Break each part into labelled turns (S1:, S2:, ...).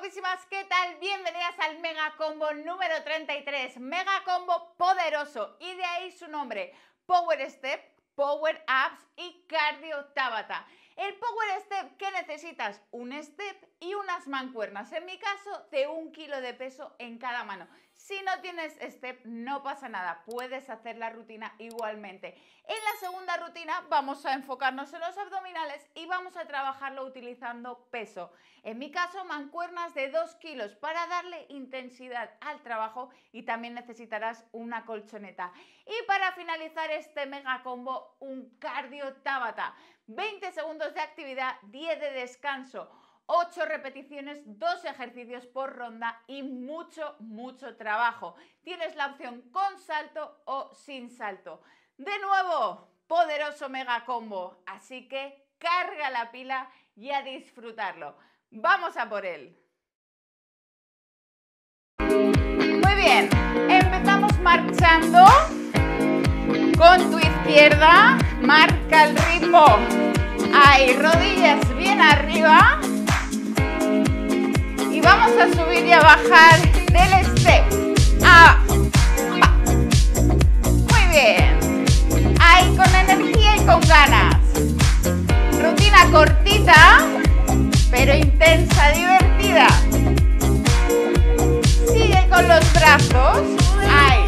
S1: guapísimas, ¿qué tal? Bienvenidas al Mega Combo número 33, Mega Combo poderoso, y de ahí su nombre, Power Step, Power Abs y Cardio Tabata. El Power Step, ¿qué necesitas? Un step y unas mancuernas, en mi caso de 1 kilo de peso en cada mano. Si no tienes step no pasa nada, puedes hacer la rutina igualmente. En la segunda rutina vamos a enfocarnos en los abdominales y vamos a trabajarlo utilizando peso. En mi caso mancuernas de 2 kilos para darle intensidad al trabajo, y también necesitarás una colchoneta. Y para finalizar este mega combo, un cardio tabata. 20 segundos de actividad, 10 de descanso, 8 repeticiones, 2 ejercicios por ronda y mucho trabajo. Tienes la opción con salto o sin salto. De nuevo, poderoso mega combo, así que carga la pila y a disfrutarlo. ¡Vamos a por él! Muy bien, empezamos marchando. Con tu izquierda, marca el ritmo. Ahí, rodillas bien arriba. Y vamos a subir y a bajar del step. Muy bien. Ahí, con energía y con ganas. Rutina cortita, pero intensa, divertida. Sigue con los brazos. Ahí.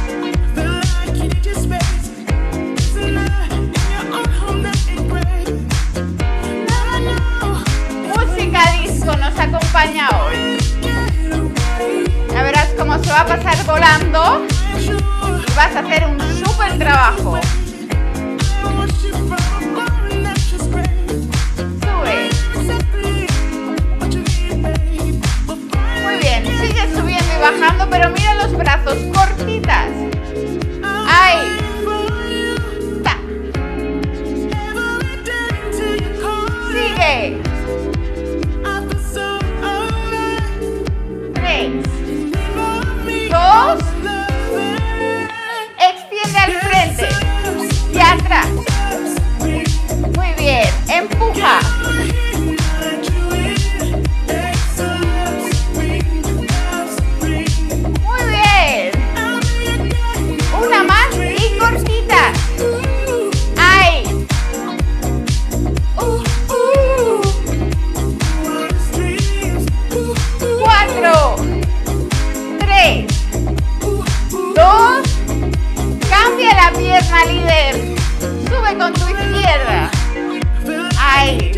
S1: Nos acompaña hoy. Ya verás cómo se va a pasar volando y vas a hacer un súper trabajo. Sube. Muy bien, sigue subiendo y bajando, pero mira los brazos, cortitas. Ahí. Sigue. 2, extiende al frente y atrás. Muy bien, empuja. Muy bien. Una más y cortita. Ahí. 4, 3, 2, cambia la pierna, líder. Sube con tu izquierda. Ahí.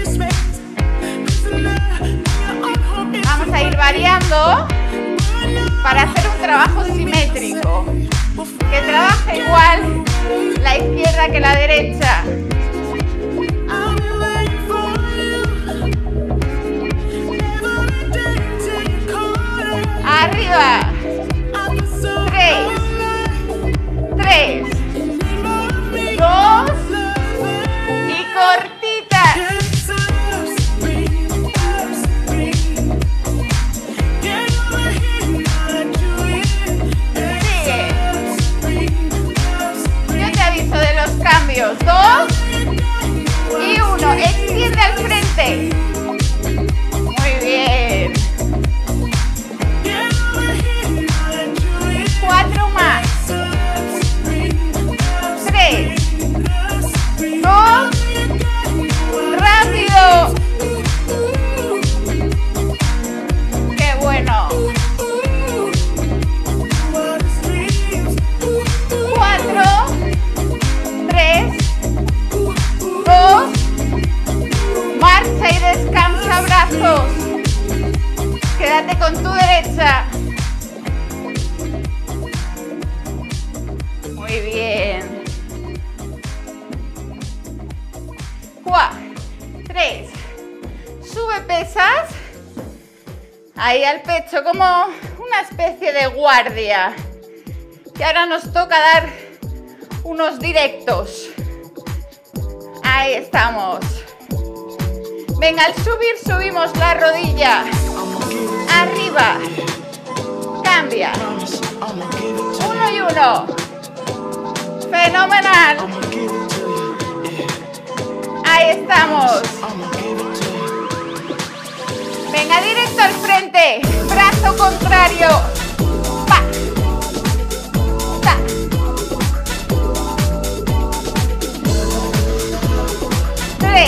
S1: Vamos a ir variando para hacer un trabajo simétrico, que trabaje igual la izquierda que la derecha. Arriba. 3, 2 y cortita. Sigue. Yo te aviso de los cambios. 2 y 1. Extiende al frente. Muy bien. 4 más. 3, 2, rápido. ¡Qué bueno! 4, 3, 2, marcha y descansa brazos. Quédate con tu derecha. Muy bien. 4, 3. Sube pesas. Ahí al pecho como una especie de guardia. Y ahora nos toca dar unos directos. Ahí estamos. Venga, al subir subimos la rodilla. Arriba. Cambia. 1 y 1. Fenomenal. Ahí estamos. Venga, directo al frente. 7, brazo contrario, pa, ta, 3,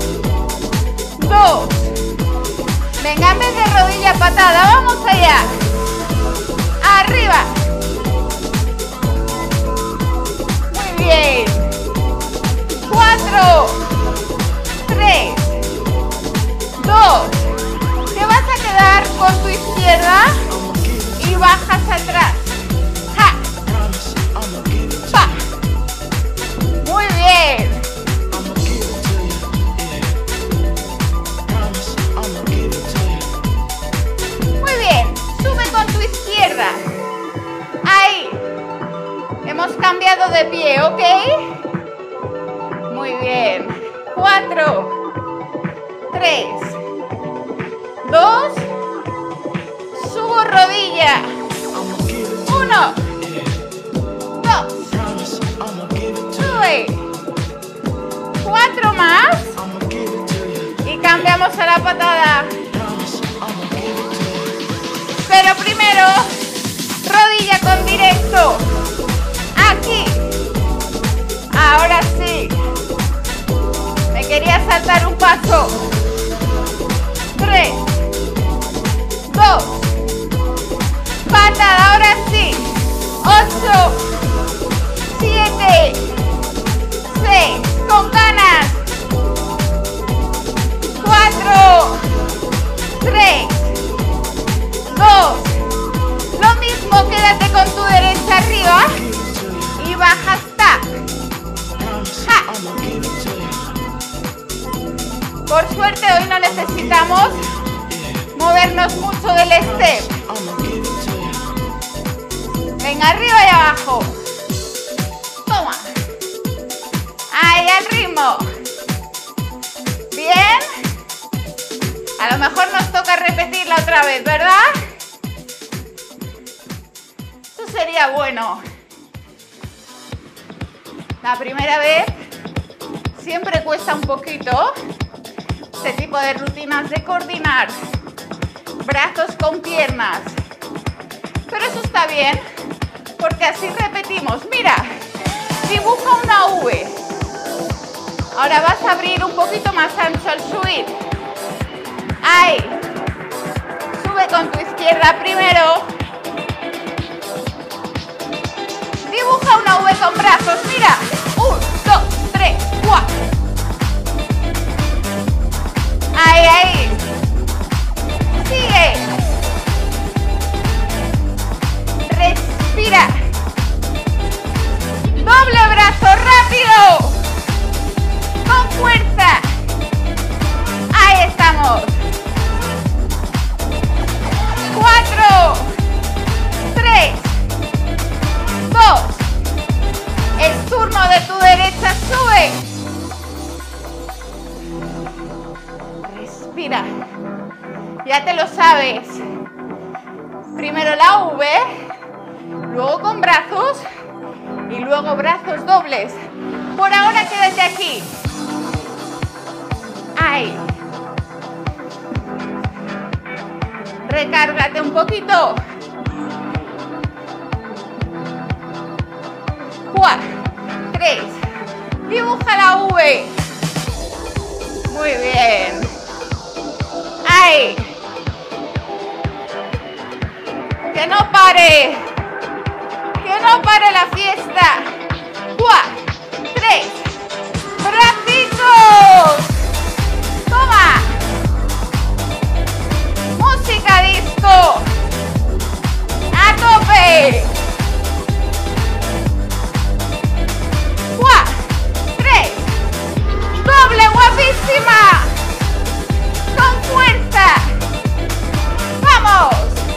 S1: 2, venga, en vez de rodilla patada, vamos allá, arriba, muy bien, 4, 3, 2, te vas a quedar con tu izquierda y bajas atrás, ja, pa, muy bien, muy bien, sube con tu izquierda, ahí, hemos cambiado de pie, ¿ok? Muy bien, 4, 3, 2, subo rodilla, 1, 2, sube, 4 más y cambiamos a la patada, pero primero rodilla con directo, aquí, ahora sí, me quería saltar un paso, 3, 2, patada, ahora sí, 8, 7, 6, con ganas, 4, 3, 2, lo mismo, quédate con tu derecha arriba y baja hasta, ja. Por suerte hoy no necesitamos movernos mucho del step. Venga, arriba y abajo. Toma. Ahí al ritmo. Bien. A lo mejor nos toca repetirla otra vez, ¿verdad? Eso sería bueno. La primera vez siempre cuesta un poquito este tipo de rutinas de coordinar brazos con piernas, pero eso está bien porque así repetimos. Mira, dibuja una V, ahora vas a abrir un poquito más ancho al subir, ahí, sube con tu izquierda primero, dibuja una V con brazos, mira, 1, 2, 3, 4, ahí, ahí. Sigue. Respira. Doble brazo, rápido. Con fuerza. Ahí estamos. 4, 3, 2. Es turno de tu derecha, sube. Respira. Ya te lo sabes. Primero la V, luego con brazos y luego brazos dobles. Por ahora quédate aquí. Ahí. Recárgate un poquito. 4, 3. Dibuja la V. Muy bien. Ahí. Que no pare. Que no pare la fiesta. 4, 3. Bracitos. Toma. Música disco. A tope. 4, 3. Doble, guapísima. Con fuerza. Vamos.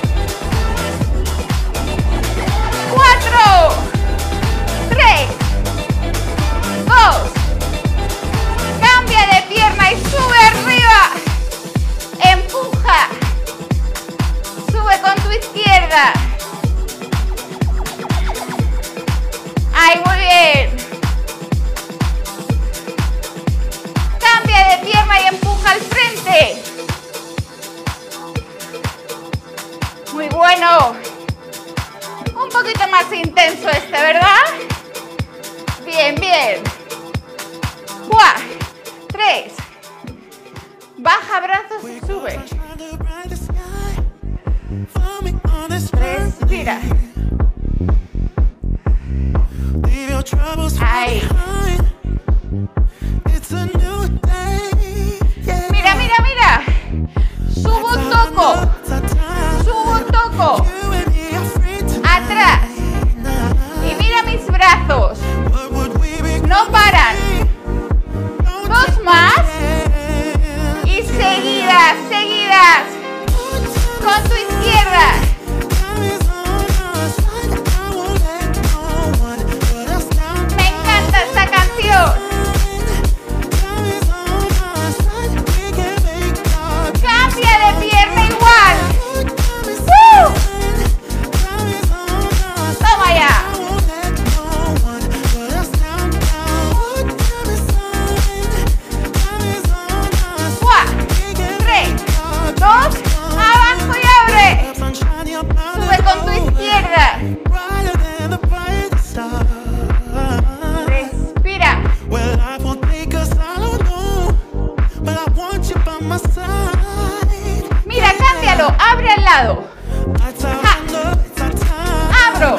S1: 4, 3, 2. Cambia de pierna y sube arriba. Empuja. Sube Bueno, un poquito más intenso este, ¿verdad? Bien, bien. 3. Baja brazos y sube. Respira. Ahí. Mira, mira, mira. Subo un toco. Subo un toco. Atrás. Y mira mis brazos. No paran. 2 más. Y seguidas, seguidas. Con tu izquierda. Me encanta esta canción. Cambia de pierna igual. Toma ya. 3, 2, abajo y abre. Sube con tu izquierda. Respira. Mira, cámbialo. Abre al lado. Abro.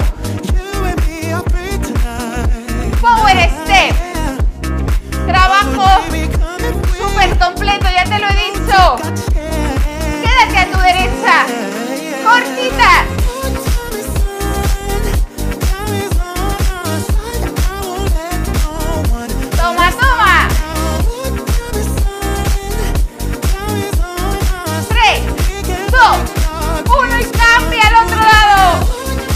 S1: Power step. Trabajo súper completo, ya te lo he dicho. Quédate a tu derecha. Cortitas. Toma, toma. 3, 2, 1 y cambia al otro lado.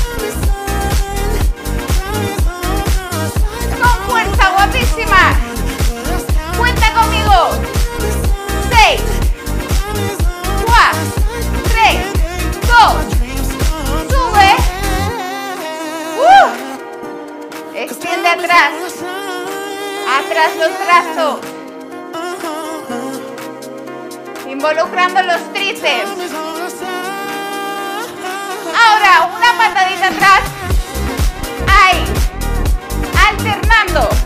S1: Con fuerza, guapísima. Cuenta conmigo. 6, 4, 3, 2. Sube. Extiende atrás. Atrás los brazos. Involucrando los tríceps. Ahora una patadita atrás. Ahí. Alternando.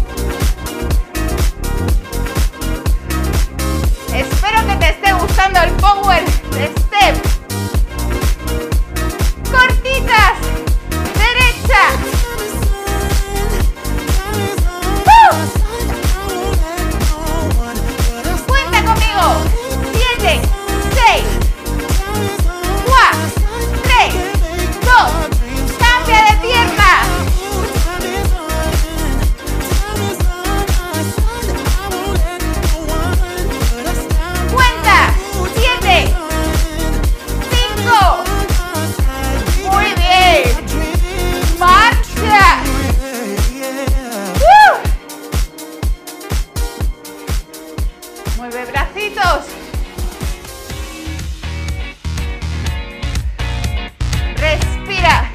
S1: Espero que te esté gustando el Power Step. Cortitas. Derecha. Cuenta conmigo. 7, 6, 4, 3, 2. Cambia de pierna. Cuenta. 7, 5. Muy bien. Marcha. Mueve bracitos. Respira.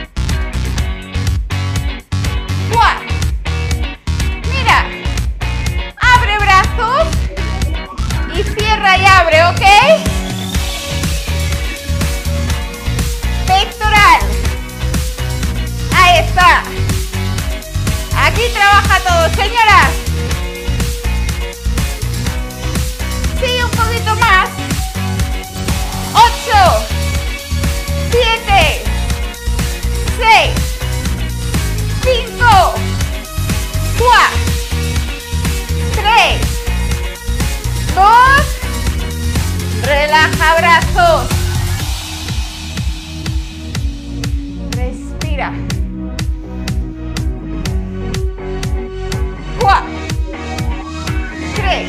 S1: 4. Mira. Abre brazos. Y cierra y abre, ¿ok? Pectoral. Ahí está. Aquí trabaja todo, señoras. Sigue un poquito más. 8, 7, 6, 5, 4, 3, 2. Relaja brazos. Respira. 4, 3,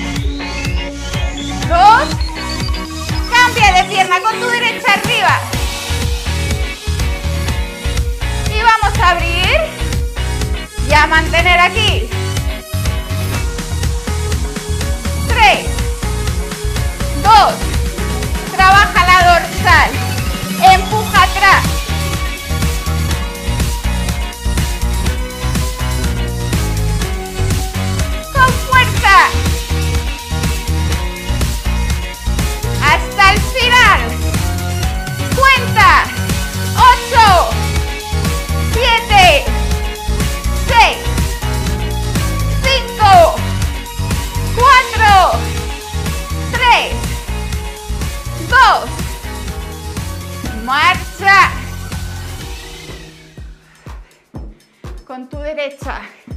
S1: 2. Cambia de pierna con tu derecha arriba. Y vamos a abrir y a mantener aquí. 3, 2. Trabaja la dorsal. Empuja atrás. Con fuerza. Hasta el final. Cuenta. Marcha. Con tu derecha.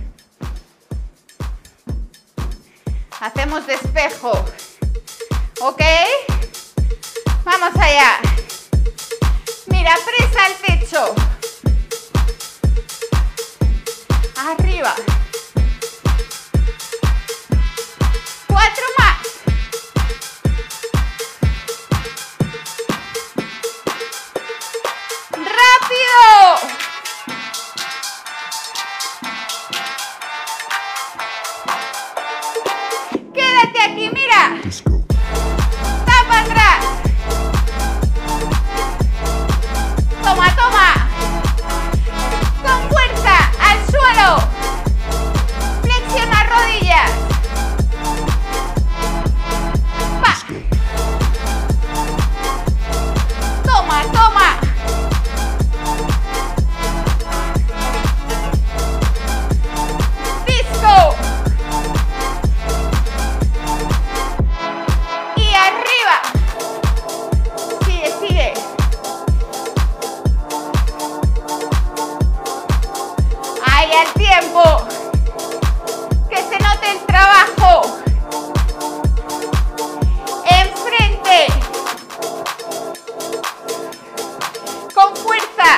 S1: Hacemos despejo. ¿Ok? Vamos allá. Mira, presa al techo. Arriba. 4 más. ¡Rápido! Quédate aquí, mira. Tapa atrás. Toma, toma. Con fuerza, al suelo. Flexiona rodillas. Va. Toma, toma. Disco. Y arriba. Sigue, sigue. Ahí al tiempo. Que se note el trabajo. Enfrente. Con fuerza.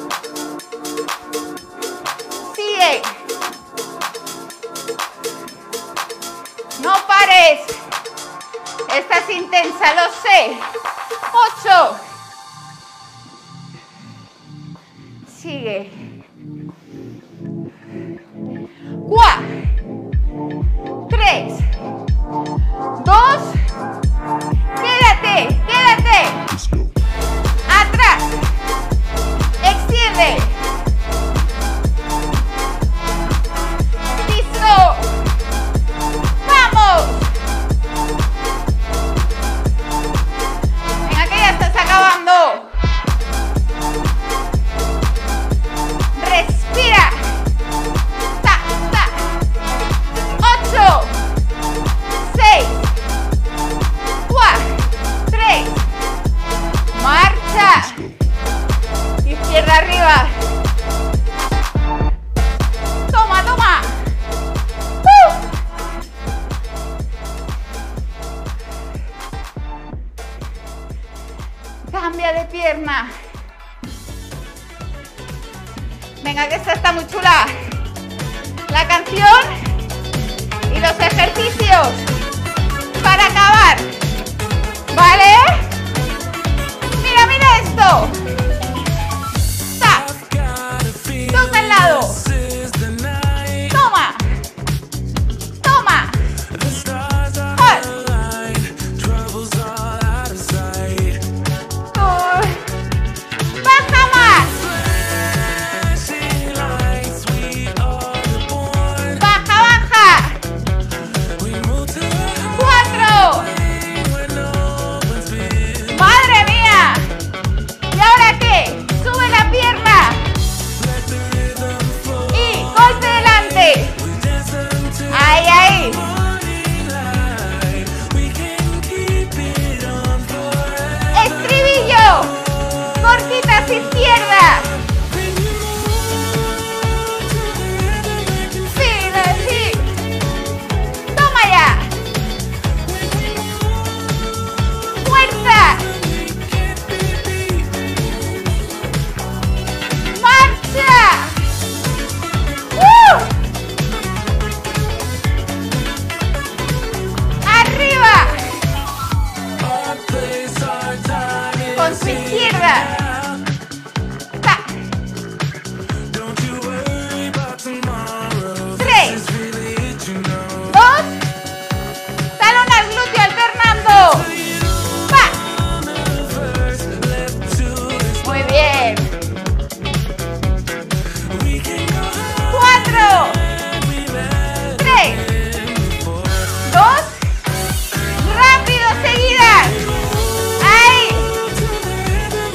S1: Sigue. No pares. Estás intensa, lo sé. 8. Sigue. 4, 3, 2. Quédate, quédate. Atrás. Extiende. Listo. Vamos. Venga, que ya estás acabando. Respira. 8, 6, 4, 3. Marcha. Izquierda arriba. Toma, toma. Cambia de pierna. Venga, que esta está muy chula. La canción y los ejercicios para acabar. ¿Vale? Mira, mira esto. Dos al lado. Toma. Toma. Baja más. Baja, baja. 4. Madre mía. ¿Y ahora qué? Sube la pierna. Y golpe delante. Ahí, ahí. Estribillo. Cortitas izquierda. Sí. Toma ya. Fuerza. Marcha. Arriba. Con su izquierda. 3, 2. Talón al glúteo alternando. Va. Muy bien. 4, 3, 2. Rápido, seguidas. Ahí.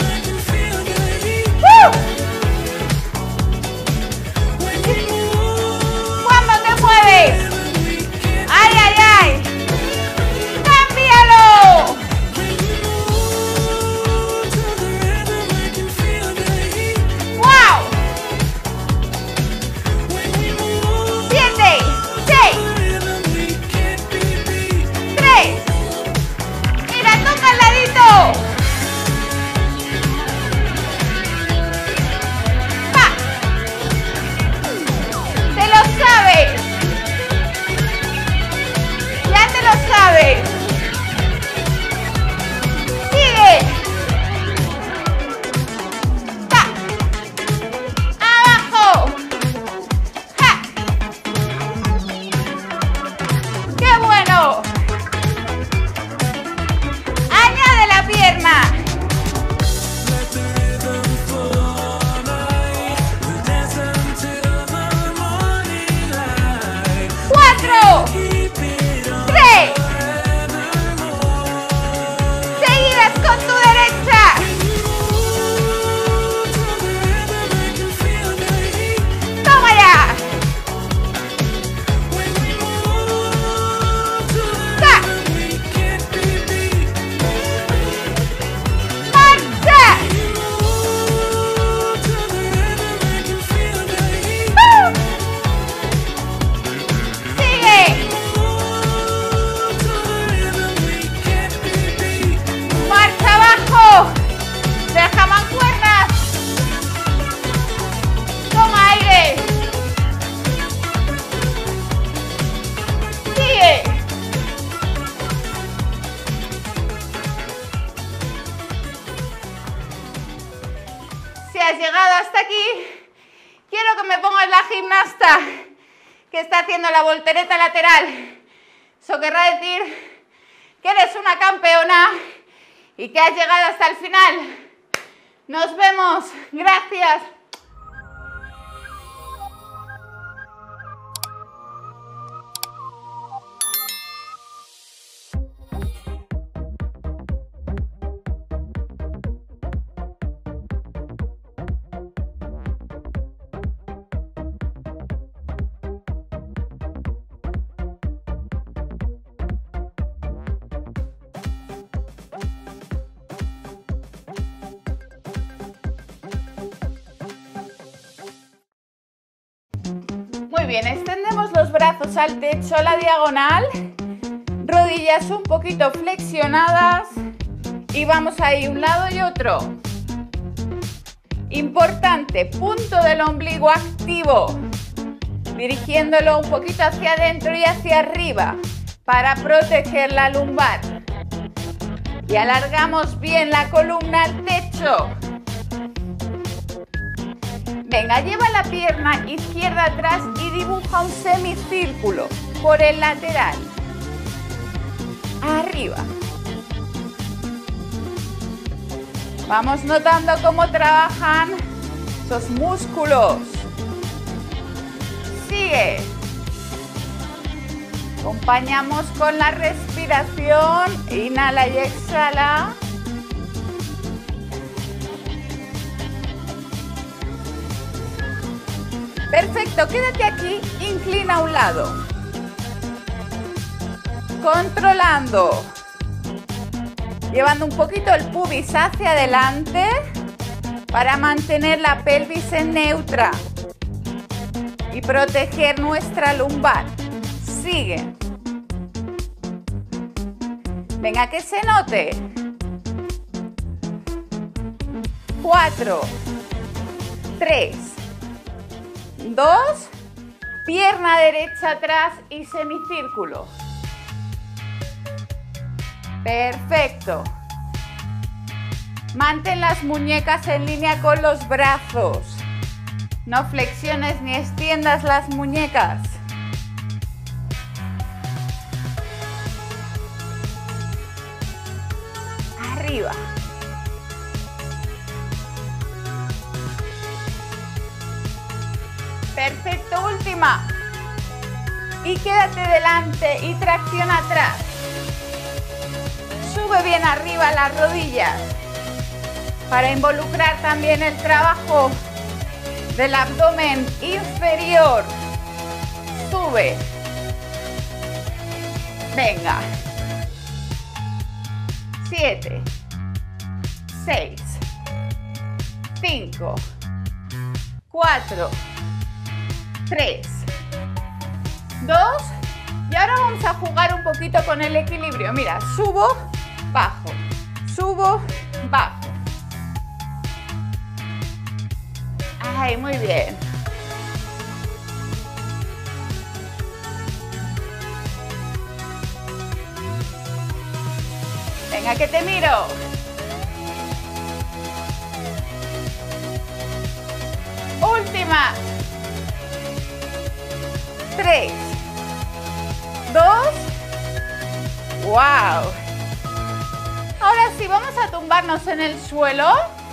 S1: has llegado hasta aquí, quiero que me pongas la gimnasta que está haciendo la voltereta lateral. Eso querrá decir que eres una campeona y que has llegado hasta el final. Nos vemos. Gracias. Muy bien, extendemos los brazos al techo, a la diagonal, rodillas un poquito flexionadas y vamos ahí un lado y otro. Importante, punto del ombligo activo, dirigiéndolo un poquito hacia adentro y hacia arriba para proteger la lumbar. Y alargamos bien la columna al techo. Venga, lleva la pierna izquierda atrás y dibuja un semicírculo por el lateral. Arriba. Vamos notando cómo trabajan esos músculos. Sigue. Acompañamos con la respiración. Inhala y exhala. Perfecto, quédate aquí, inclina a un lado. Controlando. Llevando un poquito el pubis hacia adelante para mantener la pelvis en neutra y proteger nuestra lumbar. Sigue. Venga, que se note. 4, 3, 2, pierna derecha atrás y semicírculo. Perfecto. Mantén las muñecas en línea con los brazos. No flexiones ni extiendas las muñecas. Arriba. Perfecto, última. Y quédate delante y tracciona atrás. Sube bien arriba las rodillas para involucrar también el trabajo del abdomen inferior. Sube. Venga. 7, 6, 5, 4, 3, 2 y ahora vamos a jugar un poquito con el equilibrio. Mira, subo, bajo, subo, bajo. Ay, muy bien. Venga, que te miro. Última. 3, 2, wow. Ahora sí, vamos a tumbarnos en el suelo.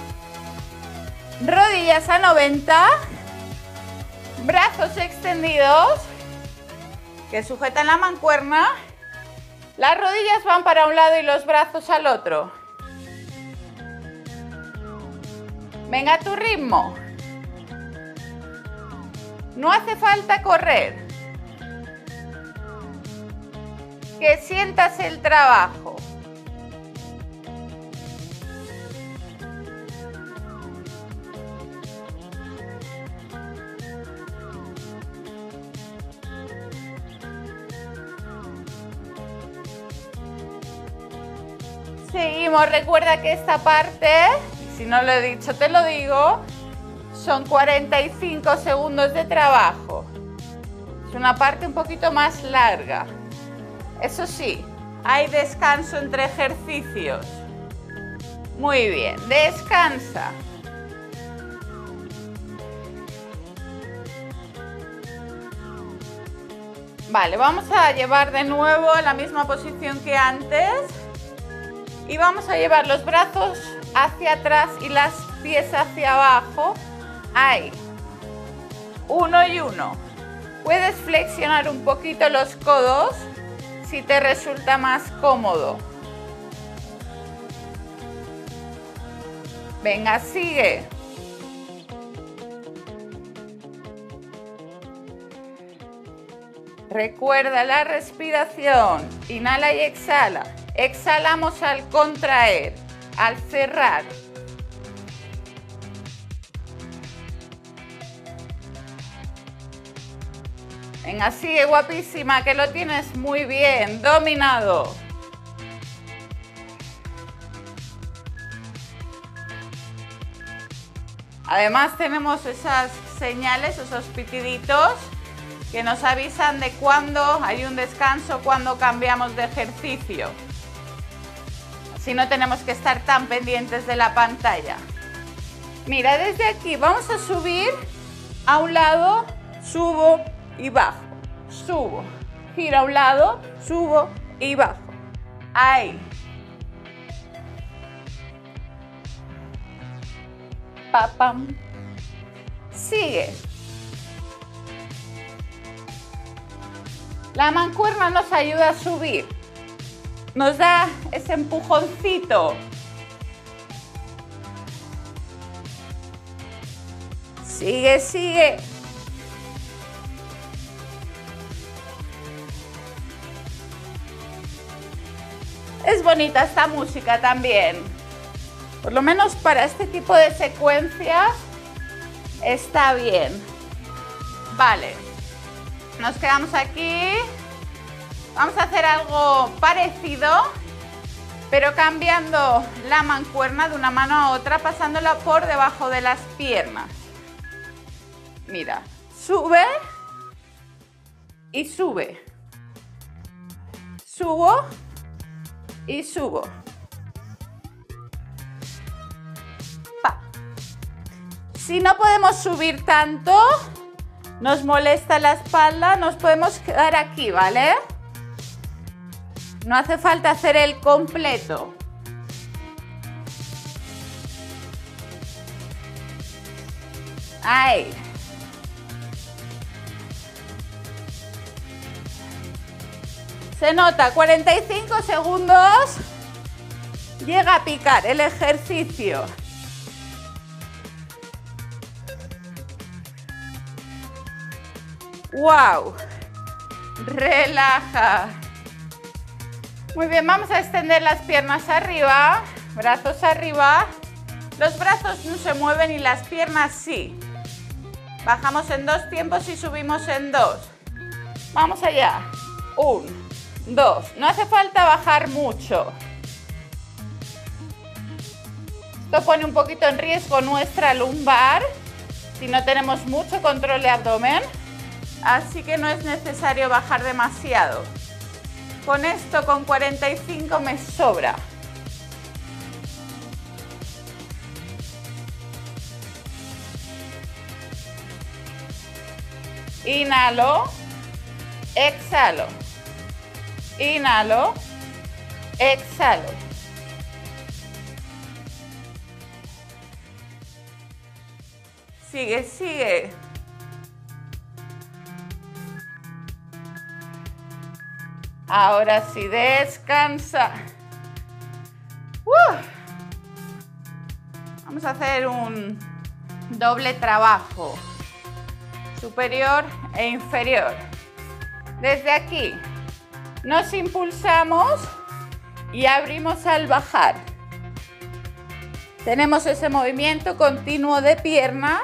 S1: Rodillas a 90. Brazos extendidos que sujetan la mancuerna. Las rodillas van para un lado y los brazos al otro. Venga a tu ritmo. No hace falta correr. Que sientas el trabajo. Seguimos, recuerda que esta parte, si no lo he dicho te lo digo, son 45 segundos de trabajo. Es una parte un poquito más larga. Eso sí, hay descanso entre ejercicios. Muy bien, descansa. Vale, vamos a llevar de nuevo la misma posición que antes y vamos a llevar los brazos hacia atrás y las pies hacia abajo. Ahí. 1 y 1. Puedes flexionar un poquito los codos si te resulta más cómodo. Venga, sigue. Recuerda la respiración. Inhala y exhala. Exhalamos al contraer, al cerrar. Venga, sigue, guapísima, que lo tienes muy bien, dominado. Además tenemos esas señales, esos pitiditos que nos avisan de cuándo hay un descanso, cuándo cambiamos de ejercicio. Así no tenemos que estar tan pendientes de la pantalla. Mira, desde aquí vamos a subir a un lado, subo y bajo. Subo, giro a un lado, subo y bajo. Ahí. Papam. Sigue. La mancuerna nos ayuda a subir. Nos da ese empujoncito. Sigue, sigue. Es bonita esta música también. Por lo menos para este tipo de secuencias está bien. Vale. Nos quedamos aquí. Vamos a hacer algo parecido, pero cambiando la mancuerna de una mano a otra, pasándola por debajo de las piernas. Mira, sube y sube. Subo y subo. Pa. Si no podemos subir tanto, nos molesta la espalda, nos podemos quedar aquí, ¿vale? No hace falta hacer el completo. Ahí. Se nota, 45 segundos. Llega a picar el ejercicio. ¡Wow! Relaja. Muy bien, vamos a extender las piernas arriba, brazos arriba. Los brazos no se mueven y las piernas sí. Bajamos en 2 tiempos y subimos en 2. Vamos allá. 1, 2. No hace falta bajar mucho. Esto pone un poquito en riesgo nuestra lumbar si no tenemos mucho control de abdomen. Así que no es necesario bajar demasiado. Con esto, con 45 me sobra. Inhalo, exhalo. Inhalo, exhalo. Sigue, sigue. Ahora sí, descansa. Vamos a hacer un doble trabajo, superior e inferior. Desde aquí nos impulsamos y abrimos al bajar. Tenemos ese movimiento continuo de pierna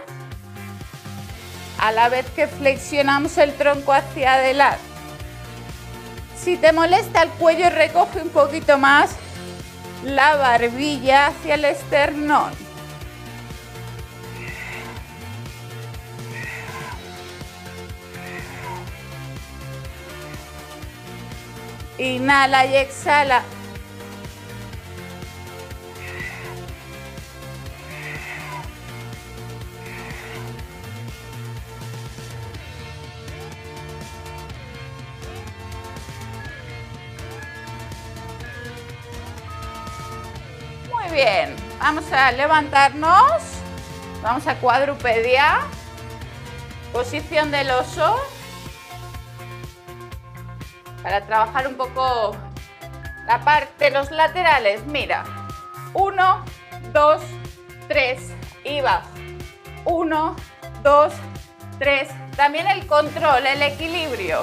S1: a la vez que flexionamos el tronco hacia adelante. Si te molesta el cuello, recoge un poquito más la barbilla hacia el esternón. Inhala y exhala. bien. Vamos a levantarnos. Vamos a cuadrupedia. Posición del oso. Para trabajar un poco la parte, los laterales. Mira. 1, 2, 3 y bajo. 1, 2, 3. También el control, el equilibrio.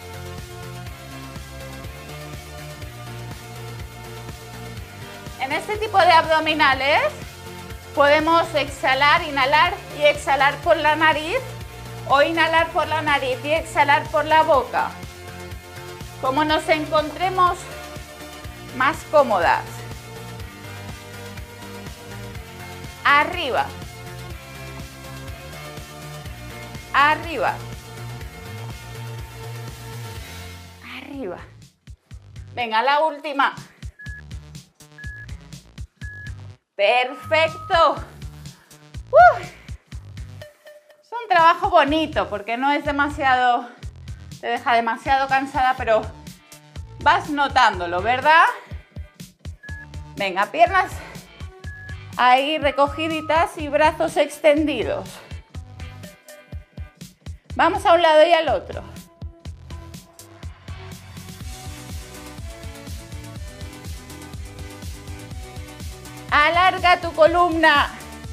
S1: En este tipo de abdominales podemos exhalar, inhalar y exhalar por la nariz o inhalar por la nariz y exhalar por la boca. Como nos encontremos más cómodas. Arriba. Arriba. Arriba. Venga, la última. Perfecto. Es un trabajo bonito porque no es demasiado, te deja demasiado cansada, pero vas notándolo, ¿verdad? Venga, piernas ahí recogiditas y brazos extendidos. Vamos a un lado y al otro. Alarga tu columna.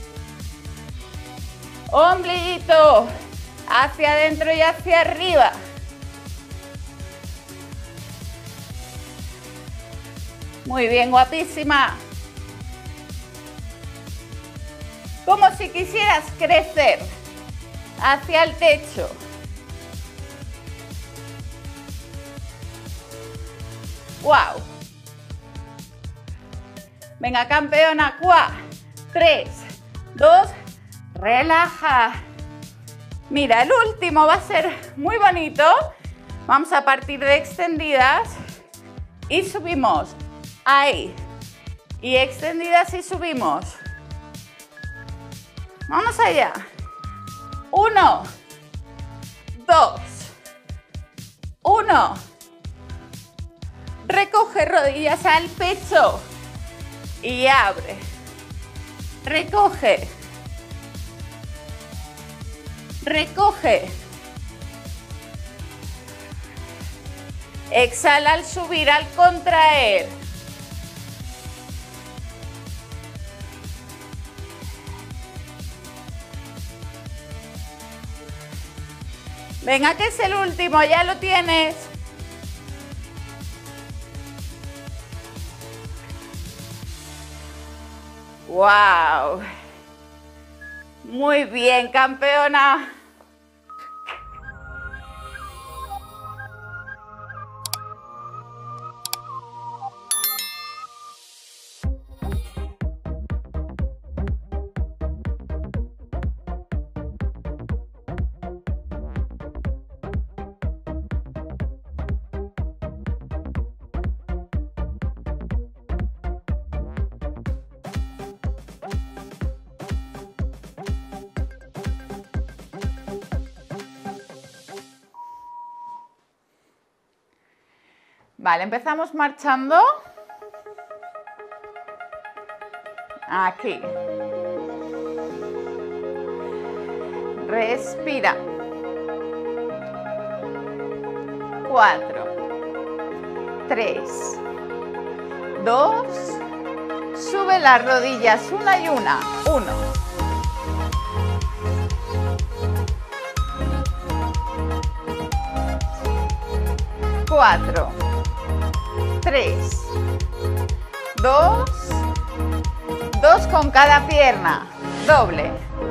S1: Ombliguito hacia adentro y hacia arriba. Muy bien, guapísima. Como si quisieras crecer hacia el techo. ¡Wow! Venga, campeona. 4, 3, 2, relaja. Mira, el último va a ser muy bonito. Vamos a partir de extendidas y subimos. Ahí. Y extendidas y subimos. Vamos allá. 1, 2, 1. Recoge rodillas al pecho y abre. Recoge. Recoge. Exhala al subir, al contraer. Venga, que es el último, ya lo tienes. ¡Wow! Muy bien, campeona. Vale, empezamos marchando. Aquí. Respira. 4, 3, 2. Sube las rodillas una y una. 1. 4, 3, 2, 2 con cada pierna, doble.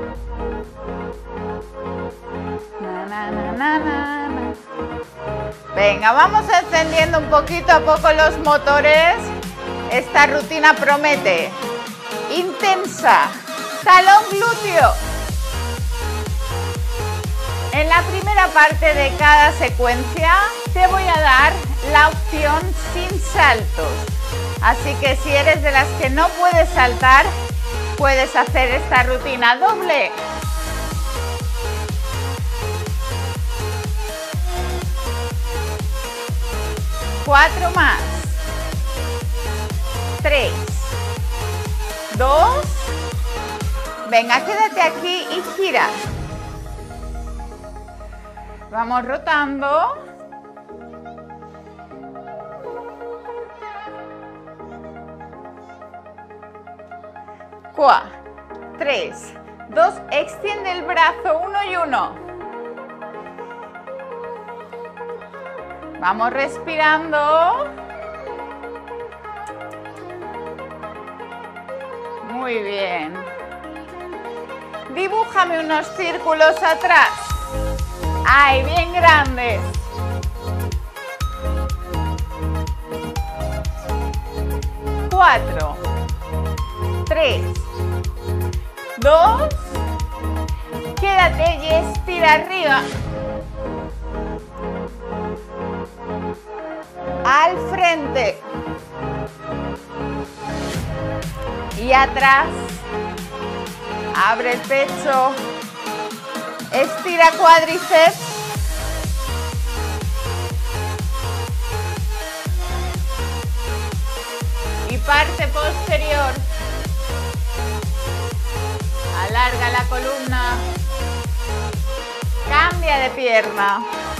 S1: Venga, vamos encendiendo un poquito a poco los motores. Esta rutina promete intensa, talón glúteo. En la primera parte de cada secuencia te voy a dar la opción sin saltos. Así que si eres de las que no puedes saltar, puedes hacer esta rutina doble. Cuatro más. 3, 2. Venga, quédate aquí y gira. Vamos rotando. 4, 3, 2, extiende el brazo, 1 y 1. Vamos respirando. Muy bien. Dibújame unos círculos atrás. ¡Ay, bien grandes! 4, 3, 2, quédate y estira arriba. Al frente. Y atrás. Abre el pecho. Estira cuádriceps. Y parte posterior. Alarga la columna. Cambia de pierna.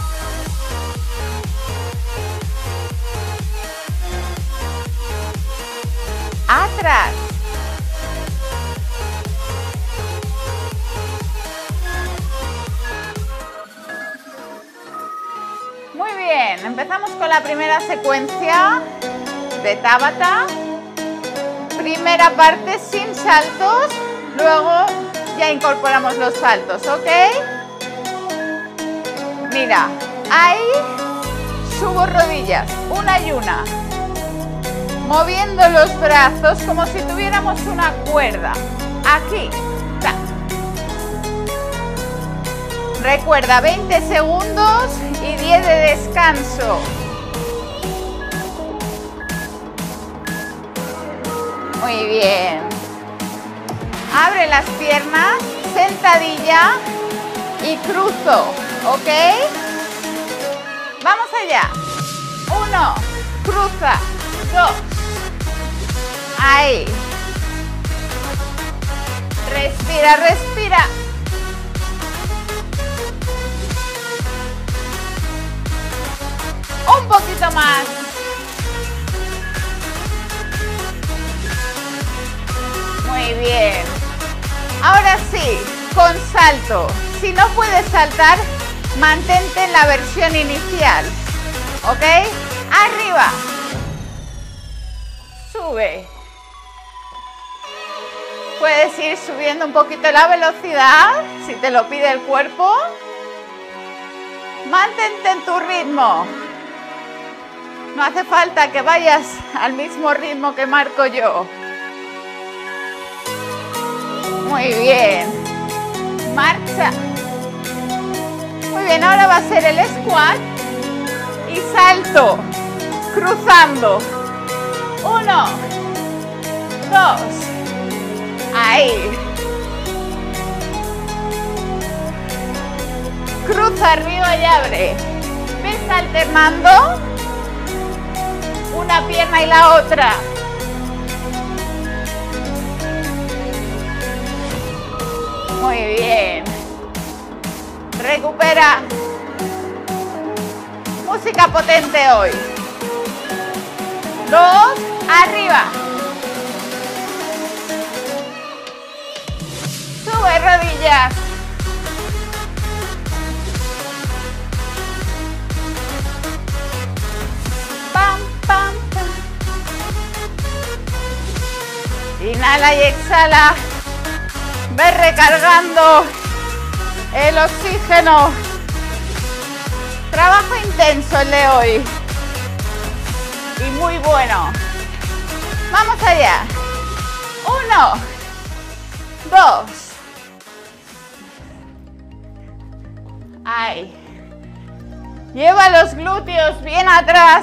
S1: Atrás. Muy bien, empezamos con la primera secuencia de Tabata. Primera parte sin saltos, luego ya incorporamos los saltos, ¿ok? Mira, ahí subo rodillas, una y una. Moviendo los brazos como si tuviéramos una cuerda. Aquí. Ta. Recuerda, 20 segundos y 10 de descanso. Muy bien. Abre las piernas, sentadilla y cruzo, ¿ok? Vamos allá. 1, cruza. 2. Ahí. Respira, respira. Un poquito más. Muy bien. Ahora sí, con salto. Si no puedes saltar, mantente en la versión inicial. ¿Ok? Arriba. Sube. Puedes ir subiendo un poquito la velocidad, si te lo pide el cuerpo. Mantente en tu ritmo. No hace falta que vayas al mismo ritmo que marco yo. Muy bien. Marcha. Muy bien, ahora va a ser el squat y salto, cruzando. 1, 2, ahí. Cruza arriba y abre. Ves alternando una pierna y la otra. Muy bien. Recupera. Música potente hoy. 2, arriba. Sube rodillas. Pam, pam, pam. Inhala y exhala. Ve recargando el oxígeno. Trabajo intenso el de hoy. Y muy bueno. Vamos allá. 1, 2. Ahí. Lleva los glúteos bien atrás.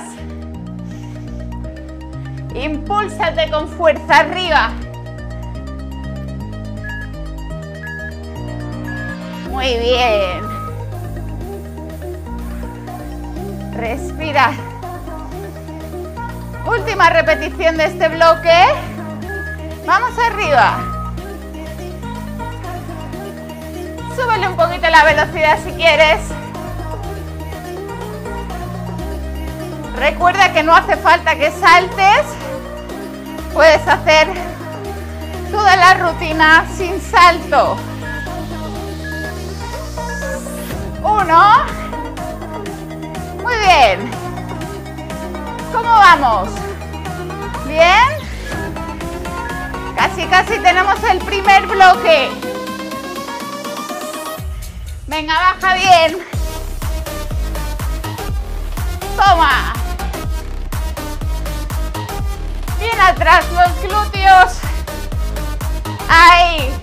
S1: Impúlsate con fuerza arriba. Muy bien. Respira. Última repetición de este bloque. Vamos arriba. Súbele un poquito la velocidad si quieres. Recuerda que no hace falta que saltes. Puedes hacer toda la rutina sin salto. 1. Muy bien. ¿Cómo vamos? ¿Bien? Casi tenemos el primer bloque. Venga, baja bien. Toma. Bien atrás los glúteos. Ahí.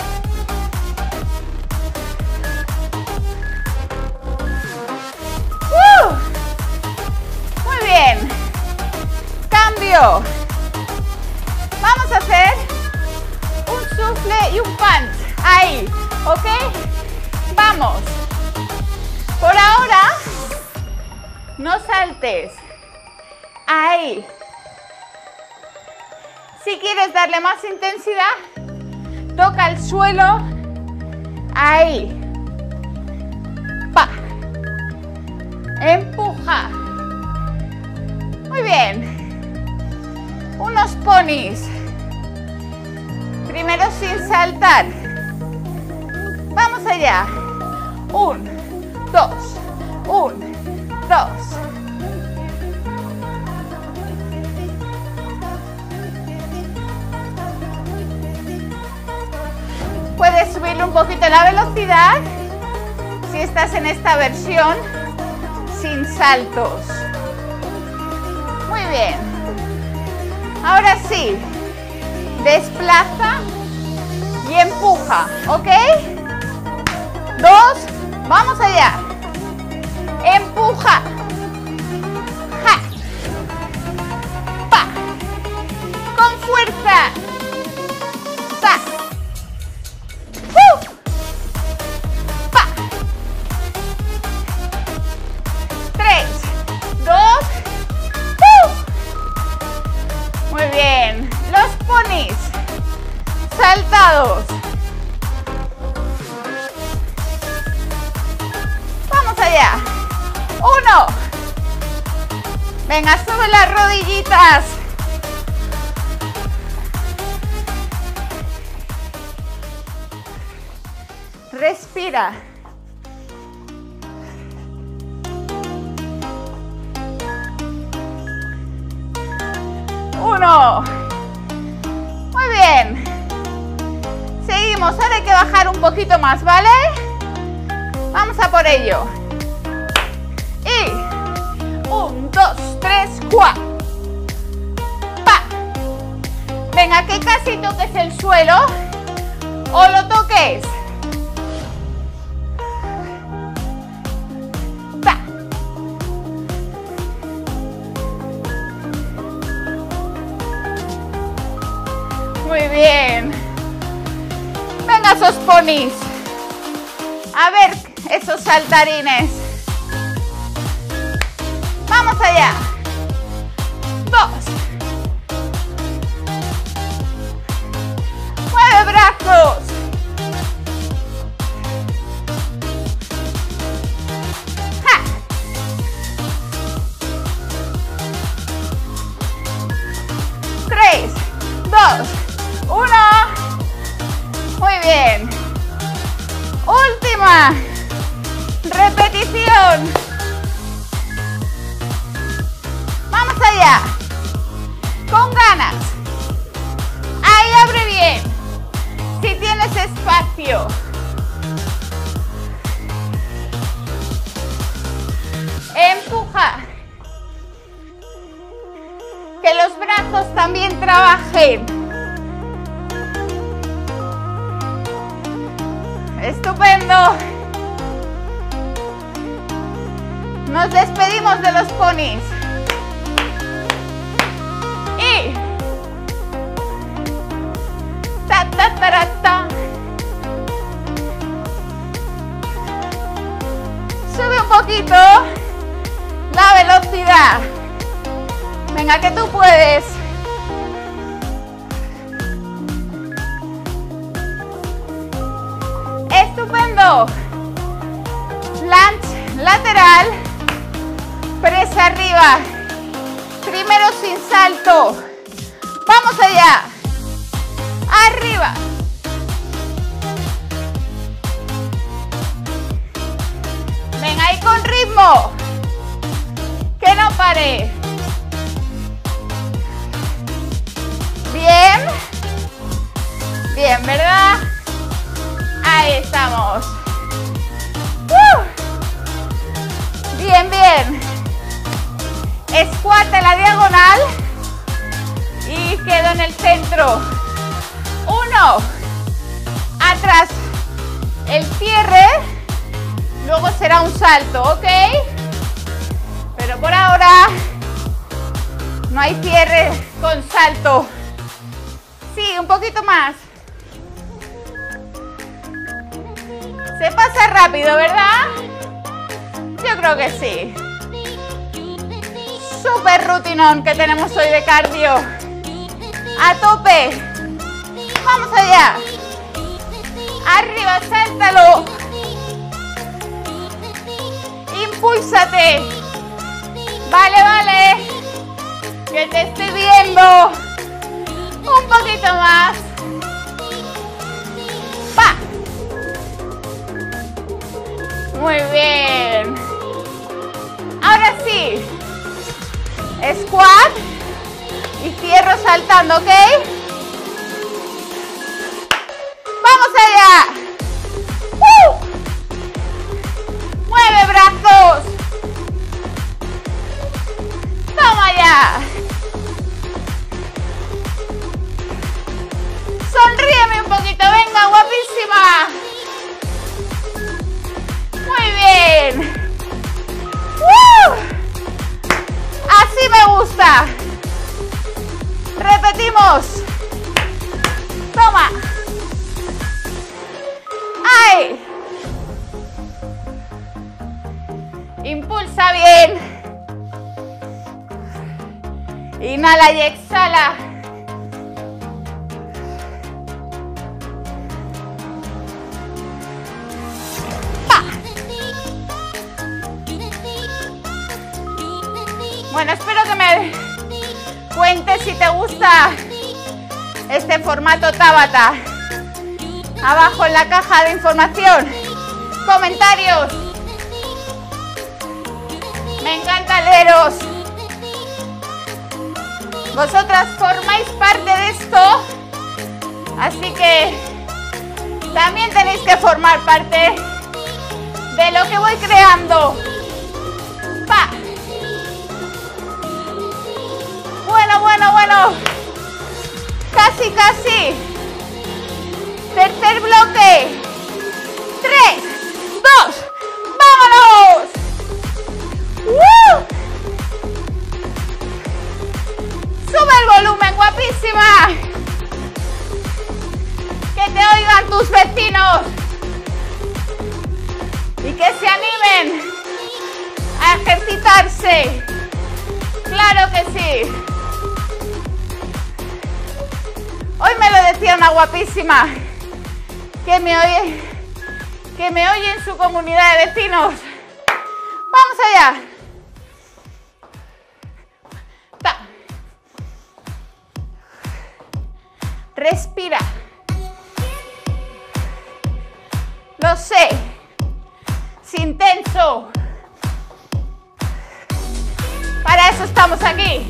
S1: Muy bien. Cambio. Vamos a hacer un soufflé y un punch. Ahí. ¿Ok? Vamos. Por ahora, no saltes. Ahí. Si quieres darle más intensidad, toca el suelo. Ahí. Pa. Empuja. Muy bien. Unos ponis. Primero sin saltar. Vamos allá. 1, 2, 1, 2. Puedes subirle un poquito la velocidad si estás en esta versión sin saltos. Muy bien. Ahora sí, desplaza y empuja, ¿ok? 2, vamos allá. Empuja. Ja. Pa. Con fuerza. Ta. Pa. 3, 2. Muy bien. Los ponis saltados. Vamos allá. 1. Venga, sube las rodillitas. Respira. Uno. Muy bien. Seguimos. Ahora hay que bajar un poquito más, ¿vale? Vamos a por ello. Y 1, 2, 3, 4. Pa. Venga, que casi toques el suelo o lo toques. Pa. Muy bien. Venga, esos ponis. A ver esos saltarines. Vamos allá. 2. Mueve brazos. Ja. 3, 2, 1. Muy bien. Última repetición. Vamos allá. Con ganas. Ahí abre bien. Si tienes espacio. Empuja. Que los brazos también trabajen. Estupendo. Nos despedimos de los ponis. Y ta ta ta ta. Sube un poquito la velocidad. Venga, que tú puedes. Estupendo. Lunge lateral. Press arriba. Primero sin salto. Vamos allá. Arriba. Ven ahí con ritmo. Que no pare. Bien. Bien, ¿verdad? Ahí estamos. Bien, bien. Squat en la diagonal. Y quedo en el centro. 1. Atrás. El cierre. Luego será un salto, ¿ok? Pero por ahora no hay cierre con salto. Sí, un poquito más. Se pasa rápido, ¿verdad? Yo creo que sí. Súper rutinón que tenemos hoy de cardio. A tope. Vamos allá. Arriba, sáltalo. Impúlsate. Vale, vale. Que te estoy viendo. Un poquito más. ¡Pa! Muy bien. Ahora sí. Squat. Y cierro saltando, ¿ok? ¡Vamos allá! ¡Mueve brazos! ¡Toma ya! Sonríeme un poquito, venga, guapísima. Muy bien. Así me gusta. Repetimos. Toma. ¡Ay! Impulsa bien. Inhala y exhala. Bueno, espero que me cuentes si te gusta este formato Tabata. Abajo en la caja de información, comentarios. Me encanta leeros. Vosotras formáis parte de esto, así que también tenéis que formar parte de lo que voy creando. ¡Pa! Bueno. Casi. Tercer bloque. 3, 2, ¡vámonos! Sube el volumen, guapísima. Que te oigan tus vecinos. Y que se animen a ejercitarse. Claro que sí. Hoy me lo decía una guapísima que me oye en su comunidad de vecinos. Vamos allá. Respira. Lo sé. Es intenso. Para eso estamos aquí.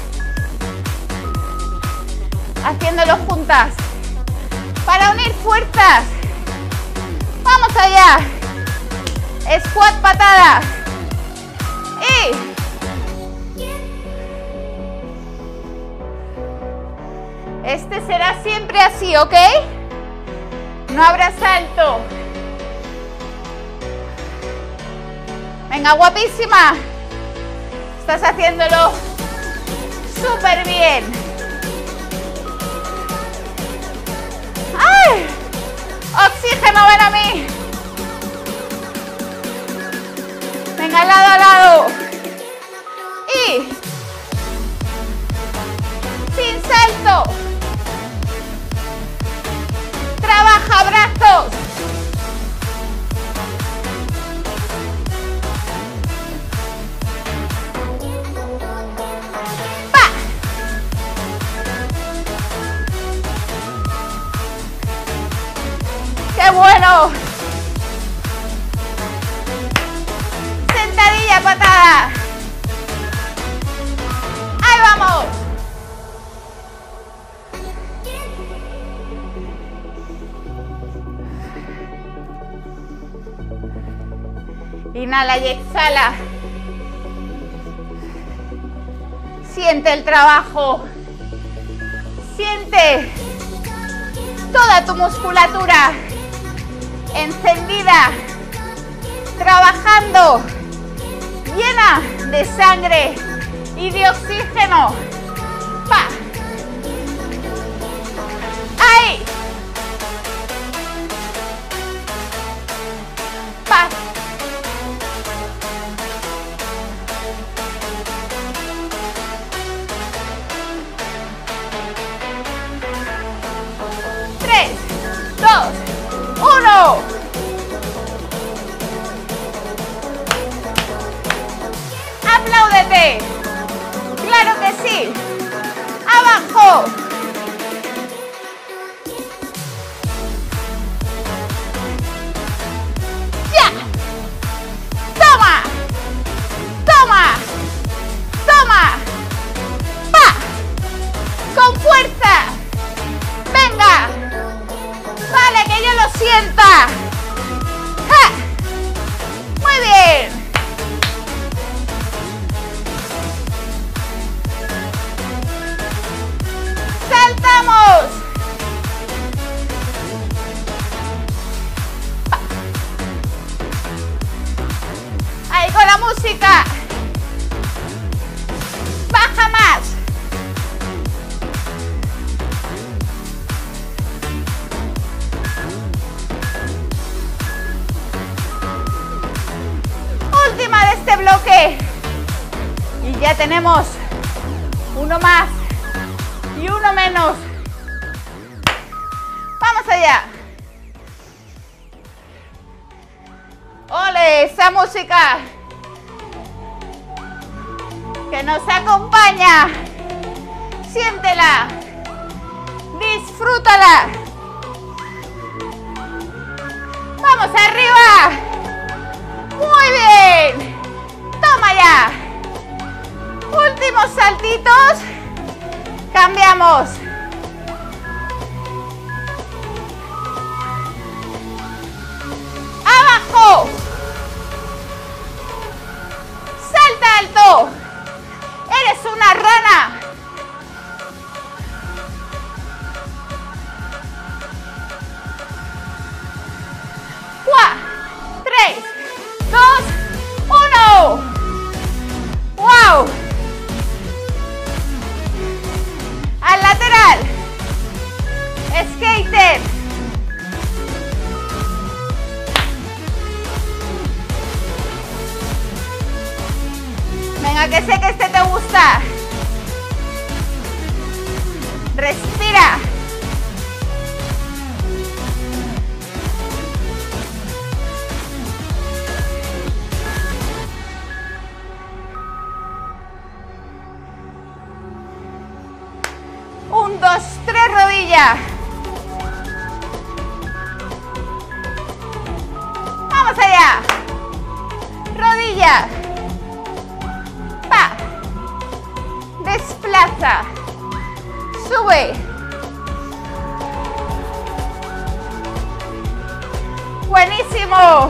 S1: Haciéndolo juntas. Para unir fuerzas. Vamos allá. Squat patada. Y este será siempre así, ¿ok? No habrá salto. Venga, guapísima. Estás haciéndolo súper bien. ¡Ay! Oxígeno, ven a mí. Venga, lado a lado. Y sin salto. Trabaja brazos. ¡Qué bueno! Sentadilla, patada. ¡Ahí vamos! Inhala y exhala. Siente el trabajo. Siente toda tu musculatura encendida, trabajando, llena de sangre y de oxígeno. ¡Pa! ¡Ahí! ¡Pa! ¡3, 2, 1! ¡Apláudete! ¡Claro que sí! ¡Abajo! ¡Ya! ¡Toma! ¡Toma! ¡Toma! ¡Pa! ¡Con fuerza! ¡Venga! ¡Vale, que yo lo sienta! ¡Ja! ¡Muy bien! ¡Saltamos! ¡Ahí con la música! ¡Baja más! Última de este bloque. Y ya tenemos uno más y uno menos. ¡Vamos allá! ¡Ole! Esa música que nos acompaña. Siéntela. Disfrútala. ¡Vamos arriba! ¡Muy bien! ¡Toma ya! Últimos saltitos. Cambiamos. Abajo. Salta alto. Eres una rana. ¡4, 3, 2, 1! ¡Wow! Al lateral. Skater. Venga, que sé que este te gusta. Respira. Un, dos, tres, rodilla. Vamos allá. Rodilla. Pa. Desplaza. Sube. Buenísimo.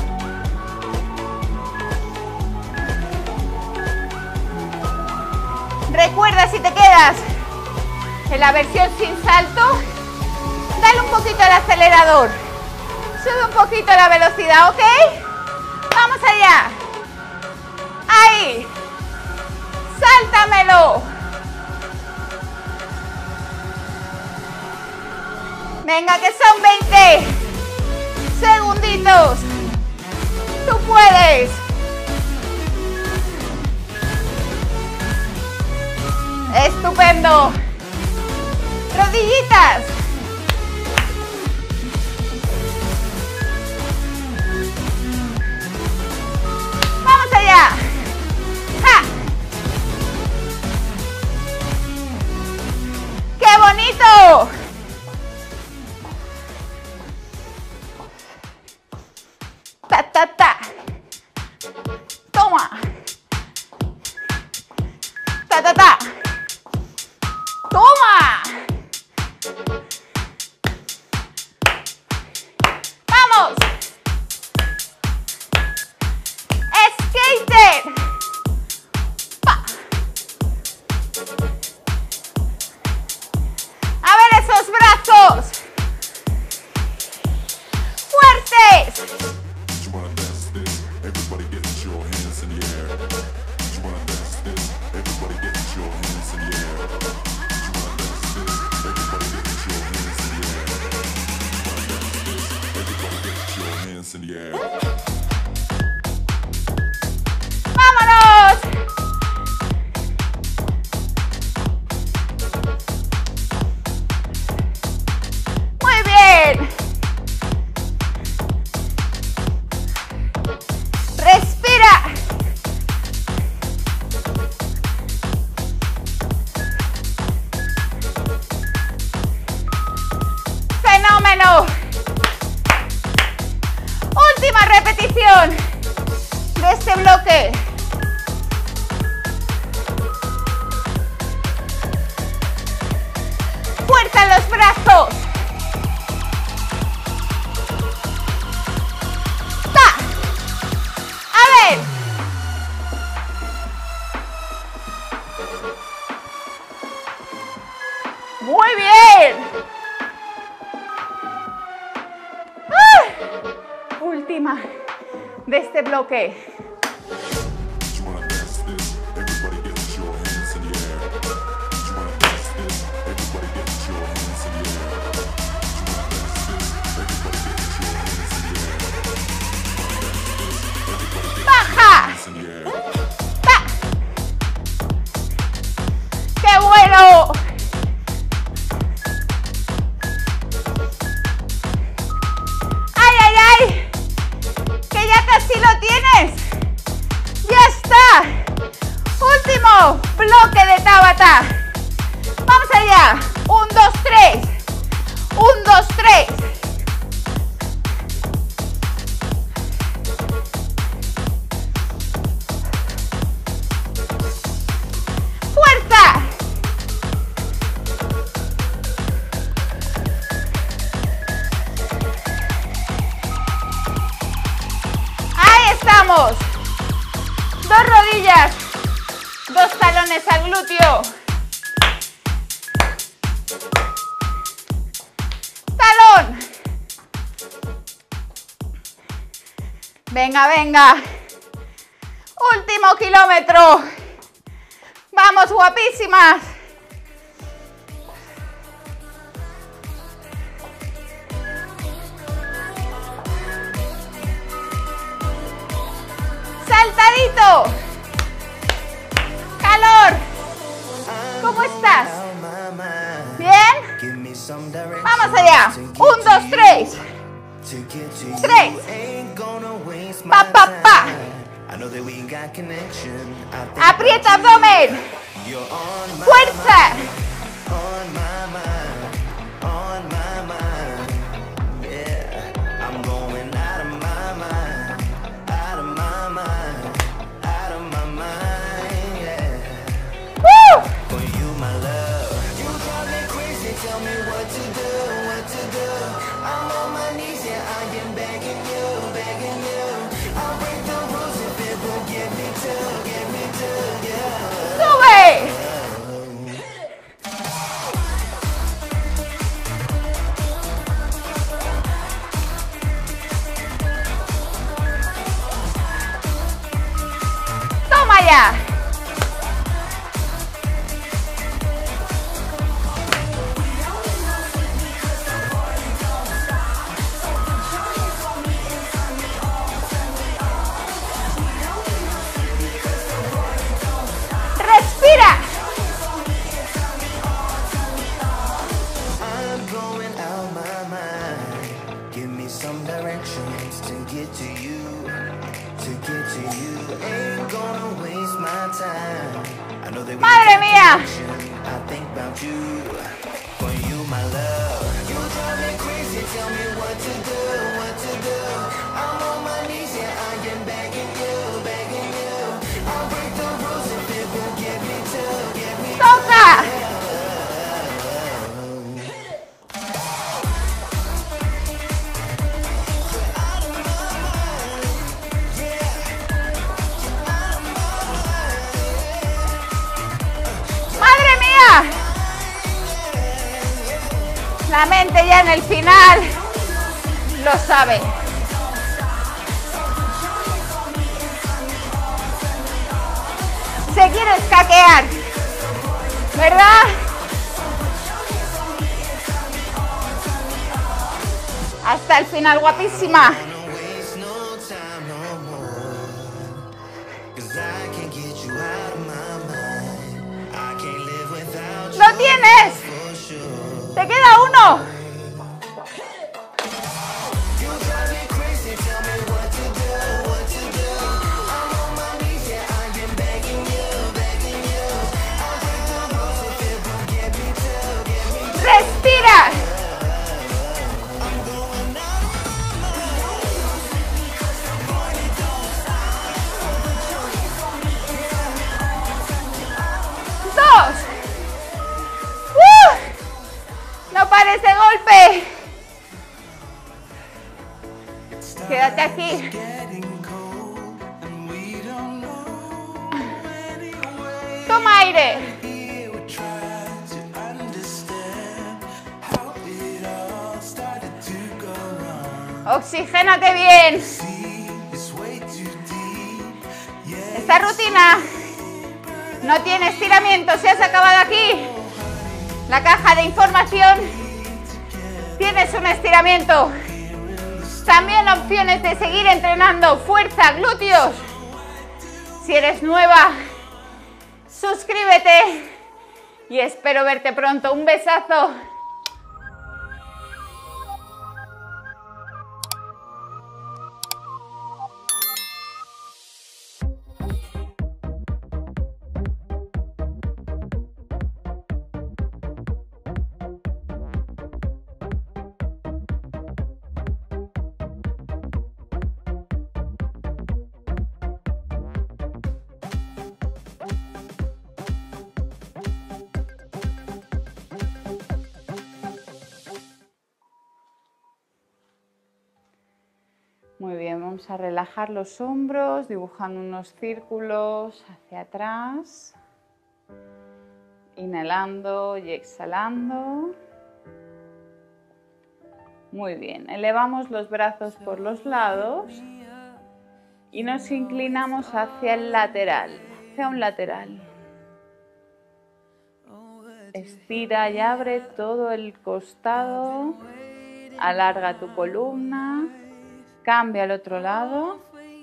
S1: Recuerda, si te quedas en la versión sin salto, dale un poquito al acelerador. Sube un poquito la velocidad, ¿ok? Vamos allá. Ahí. Sáltamelo. Venga, que son 20 segunditos. Tú puedes. Estupendo. Rodillitas. Vamos allá. ¡Ja! ¡Qué bonito! ¡Vámonos! Muy bien. Respira. Fenómeno. Última repetición de este bloque. Fuerza en los brazos. ¡Ta! A ver. Muy bien. Última de este bloque. Baja. ¡Ta! ¡Qué bueno! ¡Ay, ay, ay! ¡Que ya casi lo tienes! ¡Ya está! Último bloque de Tabata. ¡Vamos allá! 1, 2, 3. 1, 2, 3. ¡Fuerza! Ahí estamos. 2 rodillas, 2 talones al glúteo. Talón. Venga, venga. Último kilómetro. Vamos, guapísimas. Saltadito. Calor. ¿Cómo estás? ¿Bien? Vamos allá. 1, 2, 3. 3. Pa, pa, pa. Aprieta abdomen. Fuerza. ¡Sube! ¡Toma ya! ¡Respira! ¡Madre mía! ¡Toca! ¡Madre mía! La mente ya en el final lo sabe. Se quiere escaquear, ¿verdad? Hasta el final, guapísima. ¡Lo tienes! ¡Te queda uno! ¡Respira! ¡Dos! ¡No pares de golpe! Quédate aquí. Toma aire. Oxigénate bien. Esta rutina no tiene estiramiento. Si has acabado aquí la caja de información, tienes un estiramiento. También opciones de seguir entrenando fuerza, glúteos. Si eres nueva, suscríbete y espero verte pronto. Un besazo. Muy bien, vamos a relajar los hombros, dibujando unos círculos hacia atrás, inhalando y exhalando. Muy bien, elevamos los brazos por los lados y nos inclinamos hacia el lateral, hacia un lateral. Estira y abre todo el costado, alarga tu columna. Cambia al otro lado.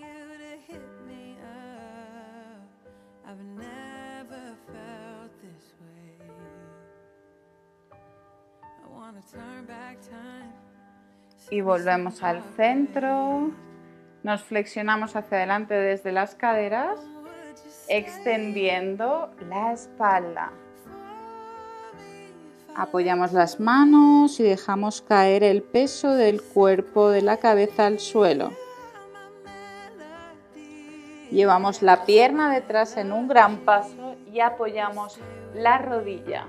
S1: Y volvemos al centro. Nos flexionamos hacia adelante desde las caderas, extendiendo la espalda. Apoyamos las manos y dejamos caer el peso del cuerpo de la cabeza al suelo. Llevamos la pierna detrás en un gran paso y apoyamos la rodilla.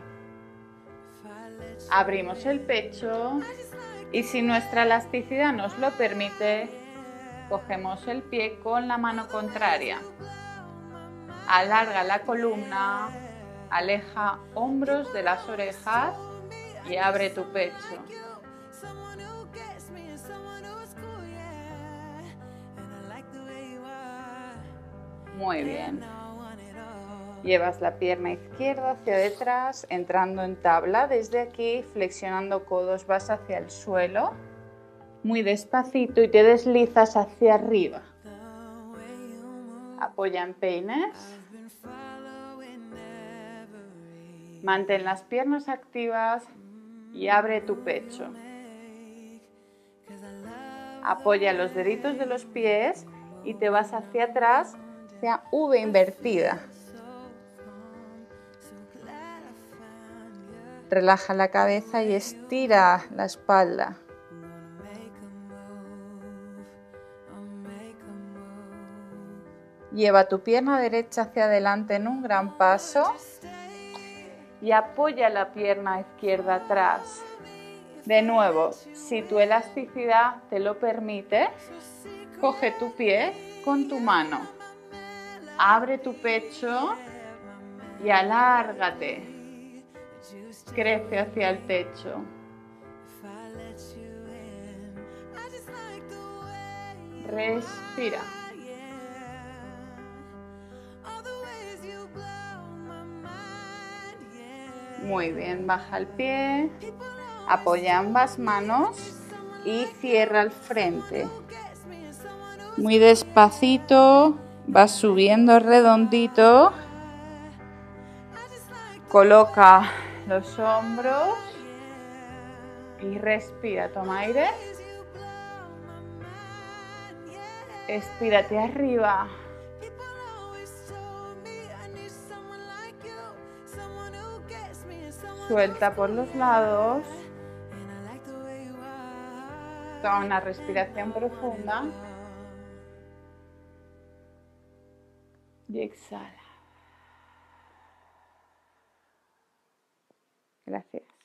S1: Abrimos el pecho y si nuestra elasticidad nos lo permite, cogemos el pie con la mano contraria. Alarga la columna. Aleja hombros de las orejas y abre tu pecho. Muy bien. Llevas la pierna izquierda hacia detrás, entrando en tabla. Desde aquí, flexionando codos, vas hacia el suelo. Muy despacito y te deslizas hacia arriba. Apoya en peines. Mantén las piernas activas y abre tu pecho. Apoya los deditos de los pies y te vas hacia atrás, hacia V invertida. Relaja la cabeza y estira la espalda. Lleva tu pierna derecha hacia adelante en un gran paso. Y apoya la pierna izquierda atrás. De nuevo, si tu elasticidad te lo permite, coge tu pie con tu mano. Abre tu pecho y alárgate. Crece hacia el techo. Respira. Muy bien, baja el pie, apoya ambas manos y cierra el frente. Muy despacito, vas subiendo redondito. Coloca los hombros y respira, toma aire. Estírate arriba. Suelta por los lados. Toma una respiración profunda. Y exhala. Gracias.